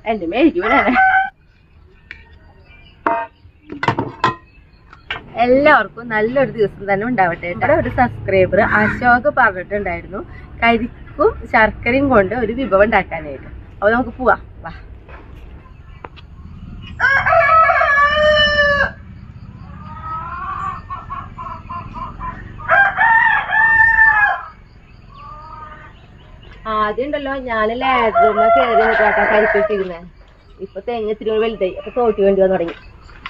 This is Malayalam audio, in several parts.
എൻ്റെ മേടിക്കും വരാനെ. എല്ലാവർക്കും നല്ലൊരു ദിവസം തന്നെ ഉണ്ടാവട്ടെ. ഇവിടെ ഒരു സബ്സ്ക്രൈബർ അശോക് പറഞ്ഞിട്ടുണ്ടായിരുന്നു കരിക്കും ശർക്കരയും കൊണ്ട് ഒരു വിഭവം ഉണ്ടാക്കാനായിട്ട്. അപ്പോൾ നമുക്ക് പോവാം. വാ. ആദ്യം ഉണ്ടല്ലോ ഞാൻ ലാഡ്റൂമ കയറി നിന്നിട്ടാ കരിക്കിട്ടിരുന്നേ. ഇപ്പൊ തെങ്ങ് ഇത്തിരി വലുതായി. അപ്പൊ തോട്ടി വേണ്ടി വന്ന് തുടങ്ങി.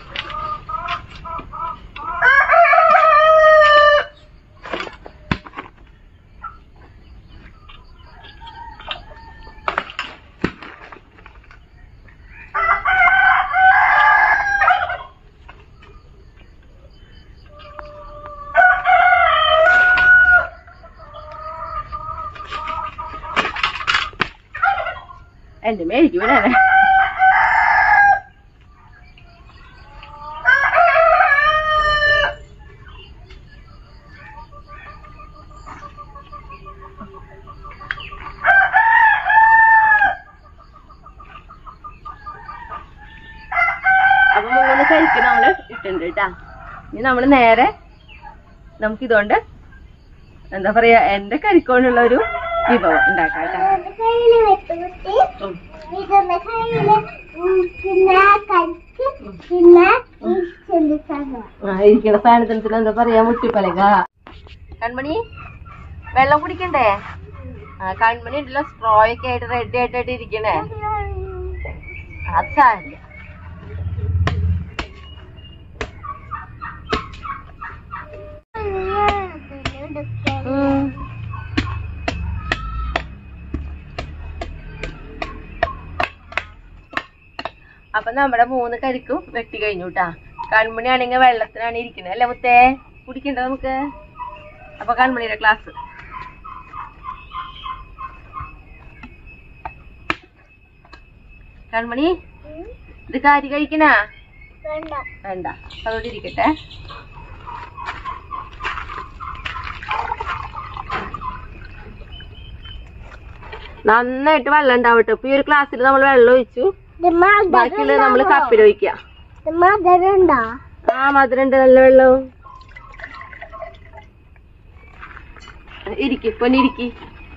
എൻ്റെ മേടിക്കും വരാനെ. അപ്പൊ 3 കരിക്ക് നമ്മള് ഇട്ടുണ്ട് കേട്ടാ. ഇനി നമ്മള് നേരെ നമുക്കിതുകൊണ്ട് എന്താ പറയാ എന്റെ കരിക്കോണ്ടുള്ള ഒരു വിഭവം ഉണ്ടാക്കാം കേട്ടാ. ഇരിക്കണ സാധനത്തിന് എന്താ പറയാ മുട്ടിപ്പലക. കൺമണി വെള്ളം കുടിക്കണ്ടേ? കൺമണി ഉണ്ടല്ലോ സ്ട്രോ ഒക്കെ ആയിട്ട് റെഡി ആയിട്ടായിട്ട് ഇരിക്കണേ. അത് സാരില്ല. അപ്പൊ നമ്മുടെ 3 കരിക്കും വെട്ടി കഴിഞ്ഞു കേട്ടാ. കൺമണി ആണെങ്കിൽ വെള്ളത്തിനാണ് ഇരിക്കുന്നത് അല്ലേ മുത്തേ? കുടിക്കണ്ട നമുക്ക്. അപ്പൊ കൺമണിയുടെ ക്ലാസ്. കൺമണി ഇത് കാരി കഴിക്കണ വേണ്ട, അതോടെ ഇരിക്കട്ടെ. നന്നായിട്ട് വെള്ളം ഉണ്ടാവട്ടെ. ഇപ്പൊ ഈ ഒരു ക്ലാസ്സിൽ നമ്മൾ വെള്ളം ഒഴിച്ചു. ബാക്കിയുള്ള നമ്മള് കപ്പിൽ ഒഴിക്കുക. ആ മധുരം ഉണ്ട്, നല്ല വെള്ളവും. ഇരിക്കി പൊന്നിരിക്കി.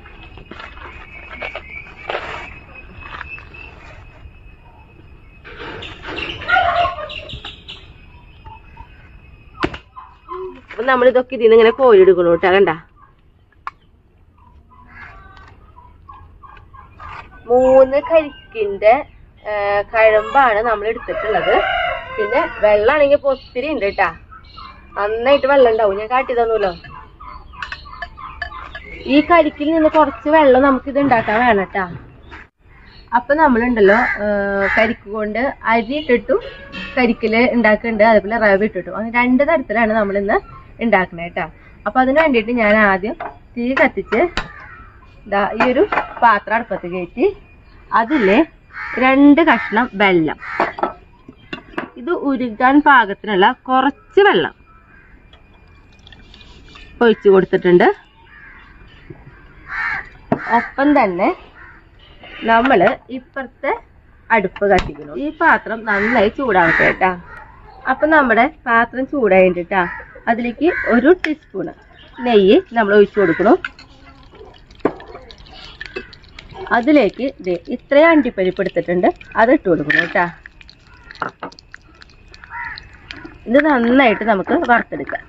അപ്പൊ നമ്മളിതൊക്കെ ഇതിന്ന് ഇങ്ങനെ കോരിയെടുക്കണു കേട്ടാ. കണ്ട 3 കരിക്കിന്റെ കഴമ്പാണ് നമ്മൾ എടുത്തിട്ടുള്ളത്. പിന്നെ വെള്ളമാണെങ്കിൽ ഇപ്പൊ ഒത്തിരി ഉണ്ട് കേട്ടാ. നന്നായിട്ട് വെള്ളം ഉണ്ടാവും. ഞാൻ കാട്ടി തന്നൂല്ലോ. ഈ കരിക്കിൽ നിന്ന് കുറച്ച് വെള്ളം നമുക്കിത് ഉണ്ടാക്കാൻ വേണം കേട്ടാ. അപ്പൊ നമ്മളുണ്ടല്ലോ കരിക്ക് കൊണ്ട് അരി ഇട്ടിട്ടും കരിക്കില് ഉണ്ടാക്കുന്നുണ്ട്, അതുപോലെ റവ ഇട്ടിട്ടും. അങ്ങനെ 2 തരത്തിലാണ് നമ്മളിന്ന് ഉണ്ടാക്കണേ കേട്ടാ. അപ്പൊ അതിന് വേണ്ടിയിട്ട് ഞാൻ ആദ്യം തീ കത്തിച്ച് ഈ ഒരു പാത്രം അടുപ്പത്ത് കയറ്റി അതില് 2 കഷ്ണം വെള്ളം, ഇത് ഉരുകാൻ പാകത്തിനുള്ള കുറച്ച് വെള്ളം ഒഴിച്ചു കൊടുത്തിട്ടുണ്ട്. ഒപ്പം തന്നെ നമ്മള് ഇപ്പുറത്തെ അടുപ്പ് കത്തിക്കണം. ഈ പാത്രം നന്നായി ചൂടാവട്ടെ കേട്ടാ. അപ്പൊ നമ്മുടെ പാത്രം ചൂടായിട്ടാ അതിലേക്ക് 1 ടീസ്പൂണ് നെയ്യ് നമ്മൾ ഒഴിച്ചു കൊടുക്കണം. അതിലേക്ക് ഇത്രയും അണ്ടിപ്പരിപ്പ് എടുത്തിട്ടുണ്ട്, അത് ഇട്ട് കൊടുക്കണം കേട്ടാ. ഇത് നന്നായിട്ട് നമുക്ക് വറുത്തെടുക്കാം.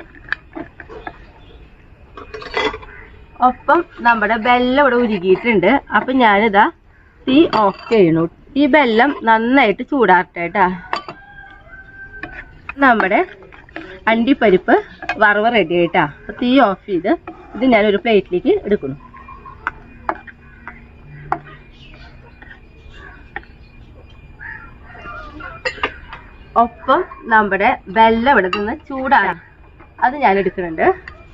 ഒപ്പം നമ്മുടെ വെള്ളം ഇവിടെ ഉരുകിയിട്ടുണ്ട്. അപ്പൊ ഞാനിതാ തീ ഓഫ് ചെയ്യണു. ഈ വെള്ളം നന്നായിട്ട് ചൂടാറട്ടെ കേട്ടാ. നമ്മുടെ അണ്ടിപ്പരിപ്പ് വറവ് റെഡി ആയിട്ടാ. അപ്പൊ തീ ഓഫ് ചെയ്ത് ഇത് ഞാനൊരു പ്ലേറ്റിലേക്ക് എടുക്കുന്നു. ഒപ്പം നമ്മുടെ വെള്ളം ഇവിടെ നിന്ന് ചൂടാണ്, അത് ഞാൻ എടുക്കുന്നുണ്ട്.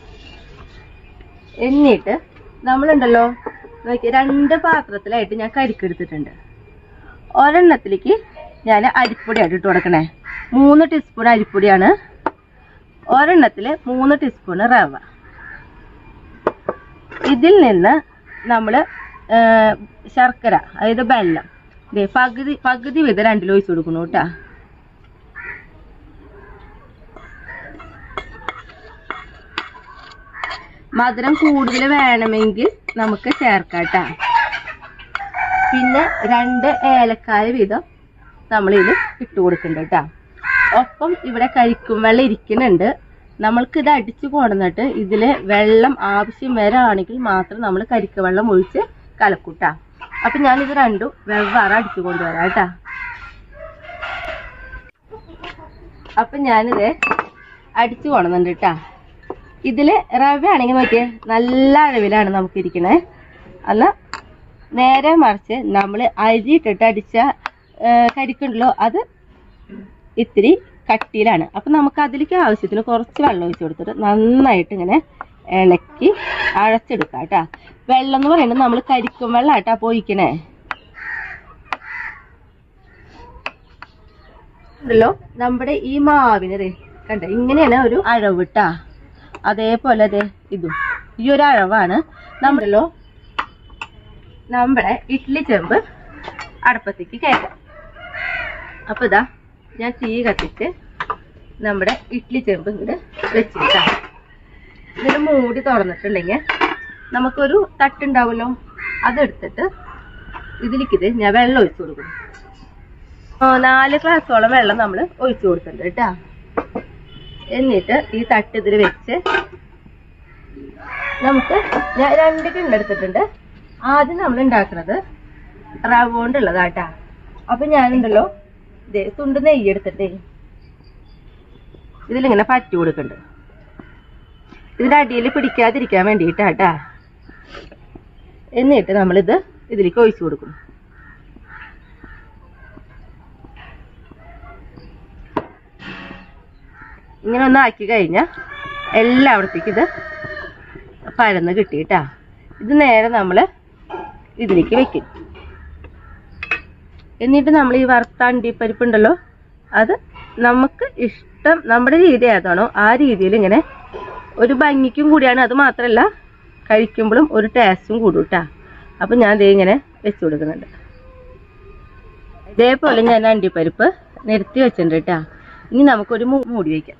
എന്നിട്ട് നമ്മളുണ്ടല്ലോ നോക്കി 2 പാത്രത്തിലായിട്ട് ഞാൻ കരിക്കെടുത്തിട്ടുണ്ട്. ഒരെണ്ണത്തിലേക്ക് ഞാൻ അരിപ്പൊടിയായിട്ട് ഇട്ട് കൊടുക്കണേ. 3 ടീസ്പൂൺ അരിപ്പൊടിയാണ്. ഒരെണ്ണത്തിൽ 3 ടീസ്പൂൺ റവ. ഇതിൽ നിന്ന് നമ്മൾ ശർക്കര, അതായത് വെള്ളം ഇതേ പകുതി വീതം രണ്ടിലും ഒഴിച്ചു കൊടുക്കണം കേട്ടാ. മധുരം കൂടുതൽ വേണമെങ്കിൽ നമുക്ക് ചേർക്കാട്ടാ. പിന്നെ 2 ഏലക്കായ വീതം നമ്മളിത് ഇട്ട് കൊടുക്കുന്നുണ്ട് കേട്ടാ. ഒപ്പം ഇവിടെ കരിക്കും വെള്ളം ഇരിക്കുന്നുണ്ട്. നമ്മൾക്കിത് അടിച്ചു കൊണ്ടുവന്നിട്ട് ഇതില് വെള്ളം ആവശ്യം വരാണെങ്കിൽ മാത്രം നമ്മൾ കരിക്ക് വെള്ളം ഒഴിച്ച് കലക്കൂട്ടാ. അപ്പൊ ഞാനിത് രണ്ടും വെവ്വേറെ അടിച്ചു കൊണ്ടുവരാം കേട്ടാ. അപ്പൊ ഞാനിത് അടിച്ചു കൊണ്ടുവന്നിട്ടുണ്ട് കേട്ടാ. ഇതില് റവ ആണെങ്കിൽ നോക്കിയേ നല്ല അളവിലാണ് നമുക്ക് ഇരിക്കണേ. അല്ല നേരെ മറിച്ച് നമ്മൾ അരി ഇട്ടിട്ട് അടിച്ച കരിക്കുണ്ടല്ലോ അത് ഇത്തിരി കട്ടിയിലാണ്. അപ്പൊ നമുക്ക് അതിലേക്ക് ആവശ്യത്തിന് കുറച്ച് വെള്ളം ഒഴിച്ചു കൊടുത്തിട്ട് നന്നായിട്ട് ഇങ്ങനെ ഇളക്കി അഴച്ചെടുക്കാം കേട്ടാ. വെള്ളം എന്ന് പറയുന്നത് നമ്മൾ കരിക്കും വെള്ളം ആട്ടാ പോയിക്കണേ ഉണ്ടല്ലോ. നമ്മുടെ ഈ മാവിനത് കണ്ട ഇങ്ങനെയാണ് ഒരു അഴവിട്ടാ. അതേപോലെ അതെ ഇതും ഈ ഒരു അഴവാണ്. നമ്മളല്ലോ നമ്മുടെ ഇഡ്ഡലി ചെമ്പ് അടുപ്പത്തേക്ക് കയറ്റാം. അപ്പൊ ഇതാ ഞാൻ തീ കത്തിച്ച് നമ്മുടെ ഇഡ്ഡലി ചെമ്പ് ഇങ്ങോട്ട് വെച്ചിട്ടാ. ഇതിന് മൂടി തുറന്നിട്ടുണ്ടെങ്കിൽ നമുക്കൊരു തട്ടുണ്ടാവുമല്ലോ, അതെടുത്തിട്ട് ഇതിലേക്കിത് ഞാൻ വെള്ളം ഒഴിച്ചു കൊടുക്കണം. 4 ഗ്ലാസോളം വെള്ളം നമ്മൾ ഒഴിച്ചു കൊടുക്കുന്നുണ്ട് കേട്ടാ. എന്നിട്ട് ഈ തട്ട് ഇതിൽ വെച്ച് നമുക്ക് ഞാൻ 2 കിണ്ണെടുത്തിട്ടുണ്ട്. ആദ്യം നമ്മൾ ഉണ്ടാക്കുന്നത് റവ കൊണ്ടുള്ളതാട്ടാ. അപ്പൊ ഞാനുണ്ടല്ലോ ഇതേ തുണ്ട് നെയ്യ് എടുത്തിട്ടേ ഇതിലിങ്ങനെ പറ്റി കൊടുക്കുന്നുണ്ട്. ഇതിന്റെ അടിയിൽ പിടിക്കാതിരിക്കാൻ വേണ്ടിയിട്ടാട്ടാ. എന്നിട്ട് നമ്മളിത് ഇതിലേക്ക് ഒഴിച്ചു കൊടുക്കും. ഇങ്ങനെ ഒന്ന് ആക്കി കഴിഞ്ഞാൽ എല്ലായിടത്തേക്കും ഇത് പരന്ന് കിട്ടിയിട്ടാ. ഇത് നേരെ നമ്മൾ ഇതിലേക്ക് വെക്കും. എന്നിട്ട് നമ്മൾ ഈ വറുത്ത അണ്ടിപ്പരിപ്പ് ഉണ്ടല്ലോ അത് നമുക്ക് ഇഷ്ടം നമ്മുടെ രീതി ഏതാണോ ആ രീതിയിൽ ഇങ്ങനെ ഒരു ഭംഗിക്കും കൂടിയാണ്. അത് മാത്രമല്ല കഴിക്കുമ്പോഴും ഒരു ടേസ്റ്റും കൂടും കേട്ടാ. അപ്പം ഞാൻ ദേ ഇങ്ങനെ വെച്ച് കൊടുക്കുന്നുണ്ട്. ഇതേപോലെ ഞാൻ അണ്ടിപ്പരിപ്പ് നിരത്തി വെച്ചിട്ടുണ്ട് കേട്ടാ. ഇനി നമുക്കൊരു മൂടി വയ്ക്കാം.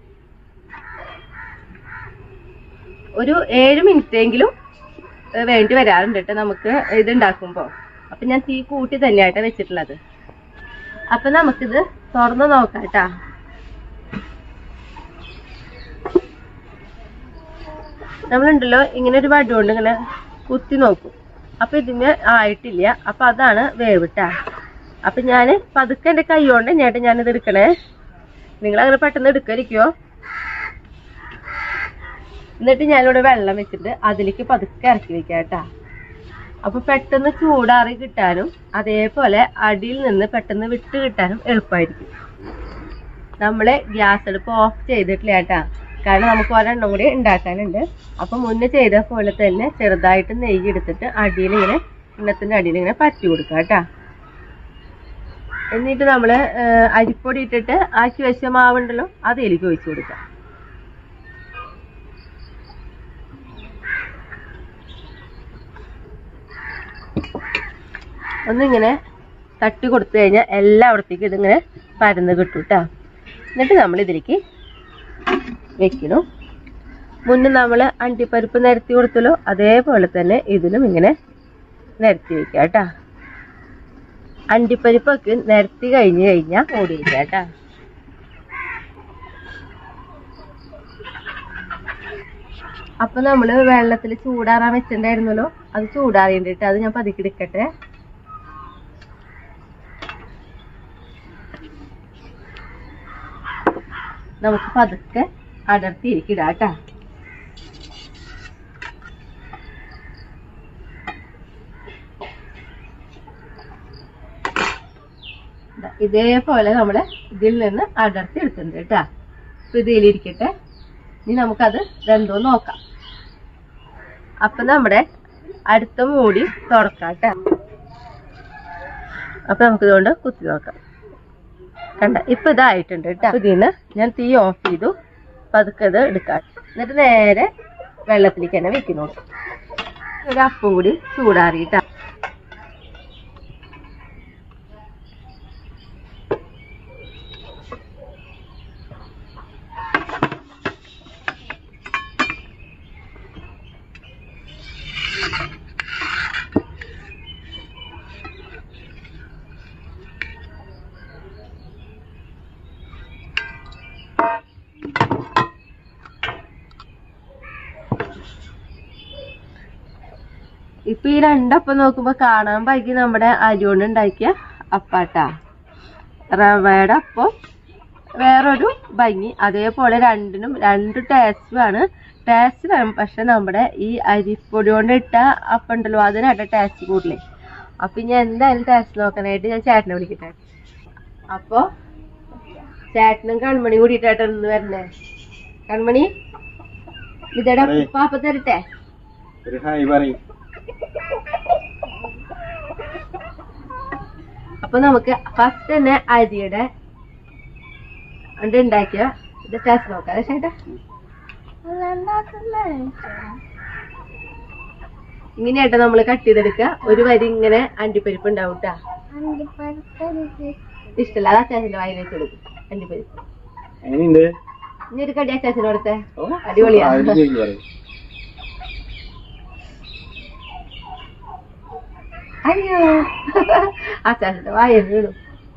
ഒരു 7 മിനിറ്റെങ്കിലും വേണ്ടി വരാറുണ്ട് കേട്ടോ നമുക്ക് ഇതുണ്ടാക്കുമ്പോൾ. അപ്പം ഞാൻ തീ കൂട്ടി തന്നെയായിട്ടാണ് വെച്ചിട്ടുള്ളത്. അപ്പം നമുക്കിത് തുറന്ന് നോക്കാം കേട്ടാ. നമ്മളുണ്ടല്ലോ ഇങ്ങനെ ഒരു വടി കൊണ്ട് ഇങ്ങനെ കുത്തി നോക്കും. അപ്പം ഇതിന് ആയിട്ടില്ല. അപ്പം അതാണ് വേവിട്ടാ. അപ്പം ഞാൻ പതുക്കെ എൻ്റെ കൈ കൊണ്ട് തന്നെയായിട്ട് ഞാനിത് എടുക്കണേ. നിങ്ങളങ്ങനെ പെട്ടെന്ന് എടുക്കാതിരിക്കുമോ. എന്നിട്ട് ഞാനിവിടെ വെള്ളം വെച്ചിട്ട് അതിലേക്ക് പതുക്കെ ഇറക്കി വെക്കാം കേട്ടാ. അപ്പൊ പെട്ടെന്ന് ചൂടാറി കിട്ടാനും അതേപോലെ അടിയിൽ നിന്ന് പെട്ടെന്ന് വിട്ട് കിട്ടാനും എളുപ്പമായിരിക്കും. നമ്മള് ഗ്യാസ് അടുപ്പ് ഓഫ് ചെയ്തിട്ടില്ല കേട്ടാ. കാരണം നമുക്ക് ഒരെണ്ണം കൂടി ഉണ്ടാക്കാനുണ്ട്. അപ്പൊ മുന്നേ ചെയ്ത പോലെ തന്നെ ചെറുതായിട്ട് നെയ്യ് എടുത്തിട്ട് അടിയിൽ ഇങ്ങനെ കിണ്ണത്തിന്റെ അടിയിൽ ഇങ്ങനെ പറ്റി കൊടുക്കാം കേട്ടാ. എന്നിട്ട് നമ്മള് അരിപ്പൊടി ഇട്ടിട്ട് ആക്കി വെച്ച മാവുണ്ടല്ലോ അതിലേക്ക് ഒഴിച്ചു കൊടുക്കാം. ഒന്നിങ്ങനെ തട്ടി കൊടുത്തു കഴിഞ്ഞാൽ എല്ലായിടത്തേക്കും ഇതിങ്ങനെ പരന്ന് കിട്ടും കേട്ടോ. എന്നിട്ട് നമ്മൾ ഇതിലേക്ക് വെക്കണം. മുന്നേ നമ്മൾ അണ്ടിപ്പരിപ്പ് നിരത്തി കൊടുത്തല്ലോ അതേപോലെ തന്നെ ഇതിലും ഇങ്ങനെ നിരത്തി വെക്കാം കേട്ടാ. അണ്ടിപ്പരിപ്പൊക്കെ നിരത്തി കഴിഞ്ഞ് കഴിഞ്ഞാൽ മൂടി വയ്ക്കാം കേട്ടാ. അപ്പൊ നമ്മള് വെള്ളത്തിൽ ചൂടാറാൻ വെച്ചിട്ടുണ്ടായിരുന്നല്ലോ, അത് ചൂടാറിയിട്ട് അത് ഞാൻ പതുക്കി എടുക്കട്ടെ. നമുക്ക് പതുക്കെ അടർത്തിയിരിക്കിടാം കേട്ടാ. ഇതേപോലെ നമ്മള് ഇതിൽ നിന്ന് അടർത്തി എടുത്തിട്ടുണ്ട് കേട്ടാ. അപ്പൊ ഇതിലിരിക്കട്ടെ. ഇനി നമുക്കത് രണ്ടോ നോക്കാം. അപ്പൊ നമ്മുടെ അടുത്ത മൂടി തുറക്കാം കേട്ടാ. അപ്പൊ നമുക്കിതുകൊണ്ട് കുത്തി നോക്കാം. കണ്ട ഇപ്പൊ ഇതായിട്ടുണ്ട് കേട്ടോ. ഇതിന്ന് ഞാൻ തീ ഓഫ് ചെയ്തു. പതുക്കെ ഇത് എടുക്കാം. എന്നിട്ട് നേരെ വെള്ളത്തിലേക്ക് തന്നെ വെക്കുന്നു. ഒരു അപ്പം കൂടി ചൂടാറിയിട്ടാ. ഈ രണ്ടപ്പം നോക്കുമ്പോ കാണാൻ ഭംഗി നമ്മുടെ അരി കൊണ്ട് ഉണ്ടാക്കിയ അപ്പാട്ടാ. റവയുടെ അപ്പം വേറൊരു ഭംഗി. അതേപോലെ രണ്ടിനും രണ്ട് ടേസ്റ്റുമാണ്. ടേസ്റ്റ് വേണം, പക്ഷെ നമ്മുടെ ഈ അരിപ്പൊടി കൊണ്ട് ഇട്ട അപ്പം ഉണ്ടല്ലോ അതിനായിട്ട് ടേസ്റ്റ് കൂടുതലേ. അപ്പൊ ഇനി എന്തായാലും ടേസ്റ്റ് നോക്കാനായിട്ട് ഞാൻ ചേട്ടനെ വിളിക്കട്ടെ. അപ്പൊ ചേട്ടനും കൺമണി കൂടിയിട്ടായിട്ട് ഒന്ന് വരണേ. കൺമണി ഇതേടെ പാപ്പ തരട്ടെ. അപ്പൊ നമുക്ക് ഫസ്റ്റ് തന്നെ അരിയുടെ ഉണ്ടാക്കിയ ഇത് ടേസ്റ്റ് നോക്കാം ചേട്ടാ. ഇങ്ങനെയായിട്ട് നമ്മള് കട്ട് ചെയ്തെടുക്ക. ഒരു വരി ഇങ്ങനെ അണ്ടിപ്പരിപ്പ് ഉണ്ടാവും കേട്ടാ. ഇഷ്ടല്ല, അത് അച്ചാച്ചന്റെ വായിൽ വെച്ച് കൊടുക്കും. അണ്ടിപ്പരിപ്പ് ഇനി ഒരു കടി അച്ചാച്ചന് കൊടുത്തേ. അടിപൊളിയാ. അയ്യോ അച്ചാച്ചന്റെ വായിൽ വീടും.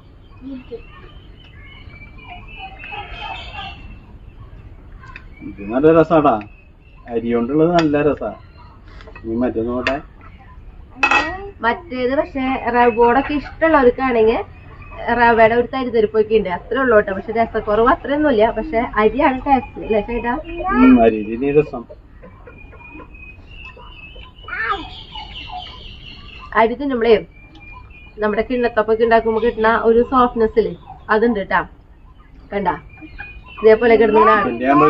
ഇത് നല്ല രസാടാ, അരി കൊണ്ടുള്ളത് നല്ല രസാ. നീ മറ്റേ നോട്ടെ. മറ്റേത് പക്ഷെ റവോടൊക്കെ ഇഷ്ടമുള്ളവർക്കാണെങ്കിൽ റവയുടെ ഒരു തരിതരിപ്പൊക്കെ ഉണ്ട്, അത്രേ ഉള്ളൂ കേട്ടോ. പക്ഷെ രസക്കുറവ് അത്രയൊന്നുമില്ല. പക്ഷെ അരിയാണ് ടേസ്റ്റ് അല്ലേ ചേട്ടാ? അരി രസം. അരി തിന്നുമ്പളേ നമ്മുടെ കിണ്ണത്തപ്പൊക്കെ ഉണ്ടാക്കുമ്പോ കിട്ടുന്ന ഒരു സോഫ്റ്റ്നെസ് ഇല്ലേ, അതുണ്ട് കേട്ടാ. കണ്ട ഇതേപോലെ കിടന്നാണ്.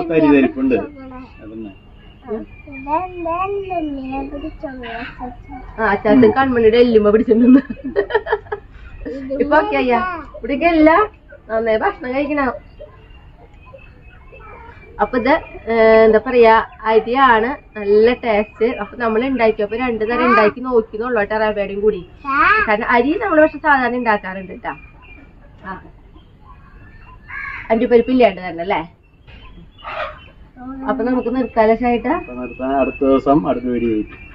അച്ചാച്ചൻ കൺമണിയുടെ എല്ലുമ്പോ പിടിച്ചിട്ടുണ്ട്. ഇപ്പൊ ഓക്കെ അയ്യാ, ഇവിടേക്ക് അല്ല നന്നായി ഭക്ഷണം കഴിക്കണം. അപ്പൊ ഇത് എന്താ പറയാ, അരിയാണ് നല്ല ടേസ്റ്റ്. അപ്പൊ നമ്മൾ ഉണ്ടാക്കിയപ്പോ രണ്ടു തരം ഉണ്ടാക്കി നോക്കിന്നുള്ളൂ കേട്ടോ, റവയുടെയും കൂടി. കാരണം അരി നമ്മൾ പക്ഷെ സാധാരണ ഉണ്ടാക്കാറുണ്ട് കേട്ടാ. അണ്ടിപ്പരിപ്പ് ഇല്ലാണ്ട് തന്നെ അല്ലേ? അപ്പൊ നമുക്ക് നിർത്താലോ ചേട്ടാ. അടുത്ത ദിവസം അടുത്ത വീഡിയോ.